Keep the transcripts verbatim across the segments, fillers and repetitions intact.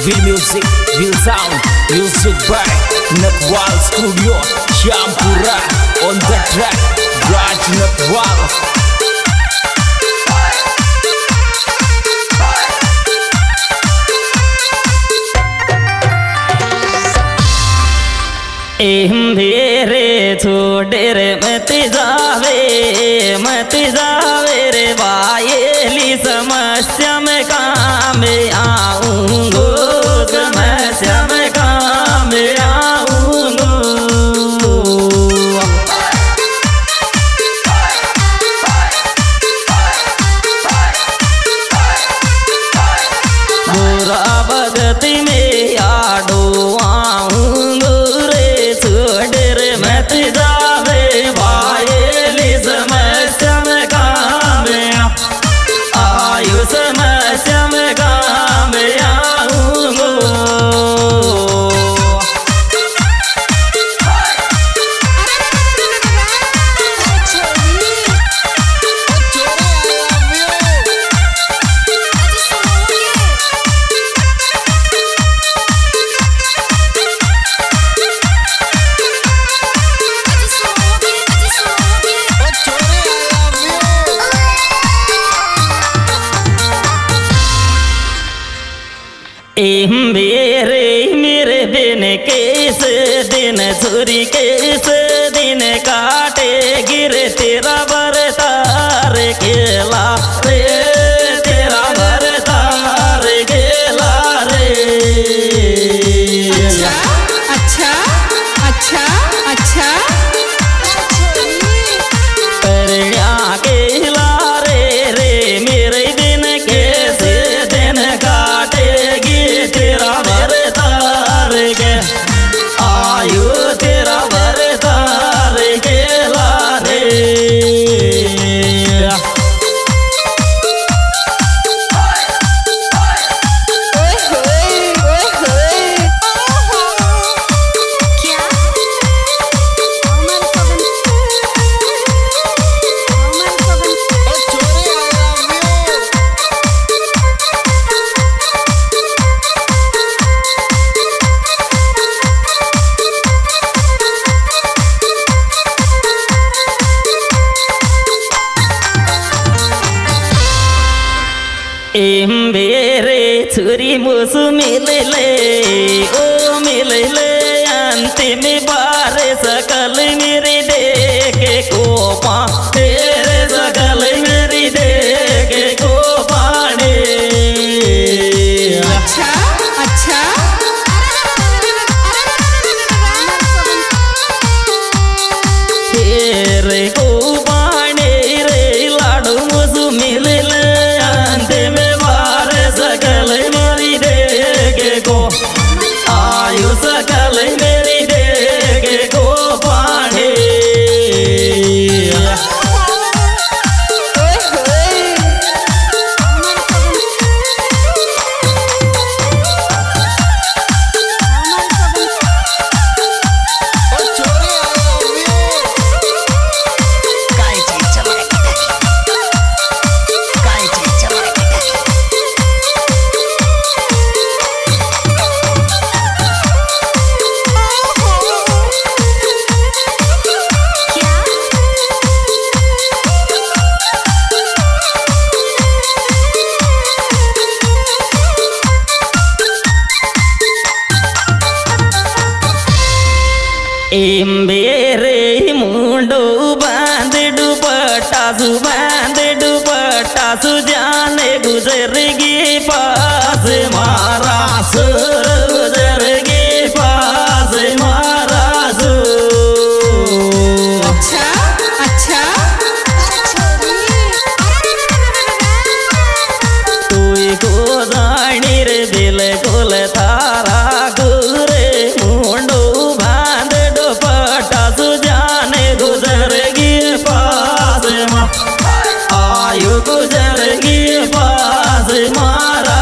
Real music, real sound, music by Nakwal Studio, Shampura on the track, Raj Nakwal. मेरे छोड़े रे मत जावे मत जावे रे बायेली समस्या में काम आऊंगो समस्या में काम आऊंगो बुरा भगति में आडो आऊंगो मत जावे बायेली समस्या में काम आयु समस्या में काम आऊंगो मेरे मेरे बिन कैस दिन छुरी कैस दिन काटे गिरे तेरा बरतार खेला रे तेरा बरतार खेला रे। अच्छा अच्छा अच्छा अच्छा परण्या केला रे रे मेरे दिन कैसे दिन काटे तेरा बरतार के आयु तेरा बरतार गेला रे। मेरे छुरी मुस मिल ले ओ मिल ले अंतिम बार सकल मेरी देखे को पा तेरे सकल मेरी देखे को पाने। अच्छा अच्छा तेरे को पाने रे लाडू मुस मिल ले सकल मेरी देखे को आयु सकल मेरी देखे को पाने। मेरे मुंडो बांध दुपट्टा सु बांध दुपट्टा सु जाने गुजर गे पास मारा सुर गुजर गे पास मारा सु। अच्छा अच्छा तू को जानी रे दिल कोल तारा गुरे मुंडो सुजाने गुजर गी पास आयु गुजर गी पास मारा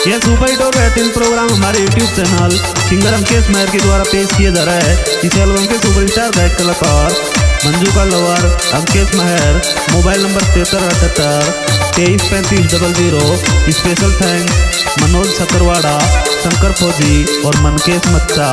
यह सुपर हिट और बेहतरीन प्रोग्राम हमारे YouTube channel singer Ankesh Mehar के द्वारा पेश किया जा रहा है। इस एल्बम के सुपरस्टार गायक कलाकार मंजू का lover Ankesh Mehar. Mobile number तिहत्तर अठहत्तर तेईस पैंतीस double zero. Special thanks Manoj Sakarwada, Shankar फौजी और मनकेश मच्चा।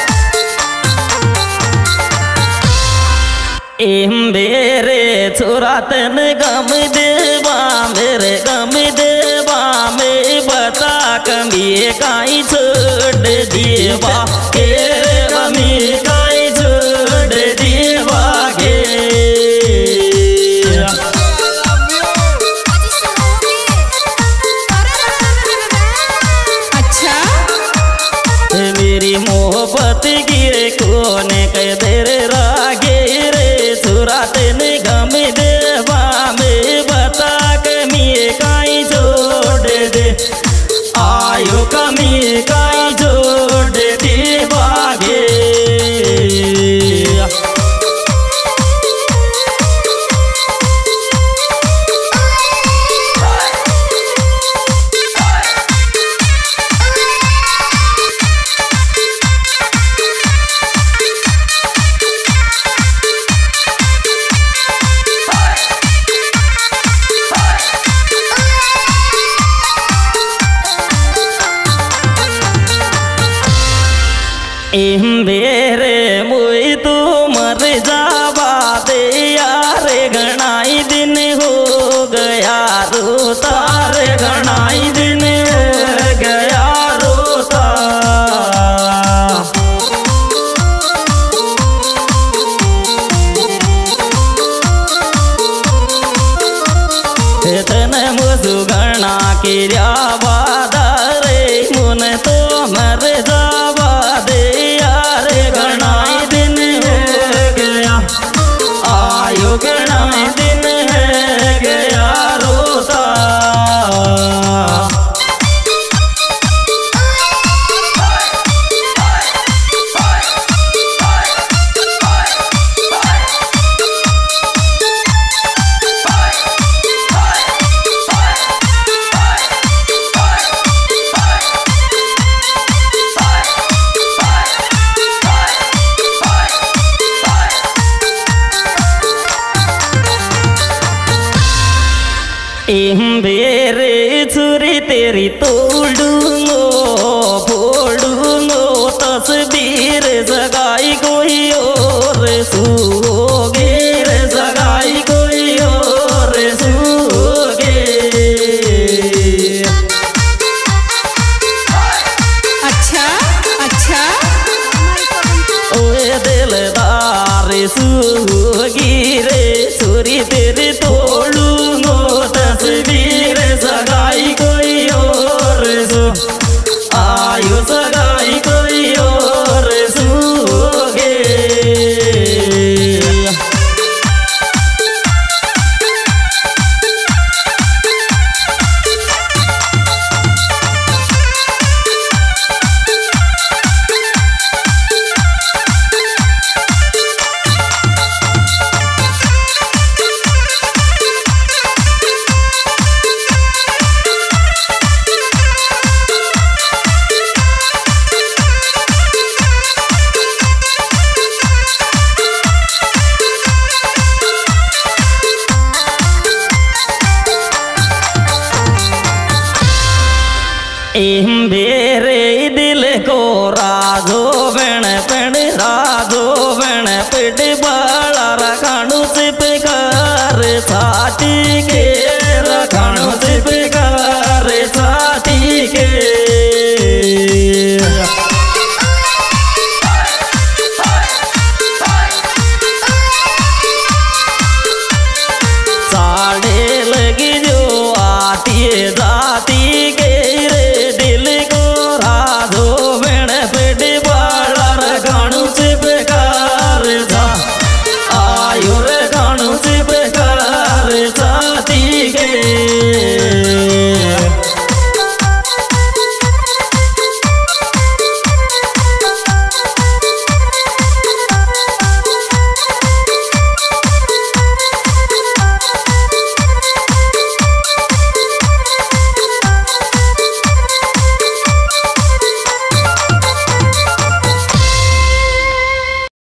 एम मेरे छोरा तन गम देवा मेरे गम देवा में बता कमी काई छोड़ देवा के कमी काई छोड़ देवा के। अच्छा मेरी मोहब्बत की कौन कह देर रागे तेन गम देवा में बता कमी काई जोड़ दे आयो कमी काई जोड़ दे बागे। एम बेरे मुई तू मर जावा दे यार घनाई दिन हो गया रो तार घनाई दिन हो गया रोता। तन मुझु घना किया वादा रे मुन तो मर जावा दे यार घनाई दिन हो गया आयो घनाई दिन है गया रोता। एम बेरे छुरी तेरी तोड़ूंगो फोड़ूंगो तस्वीर जगाई कोई और सूगे जगाई कोई और सूगे। अच्छा अच्छा ओए दिलदार सूगी रे छुरी तेरी तोड़ूंगो तस्वीर सगाई कोई और सो आयु सगाई कोई और सूगे। एम बेरे दिल को राजो बण पण राजो बण पिट बाला रखाणु सिप कर साथी के रखाणु सिप कर साथी के। साढ़े लगी जो आती है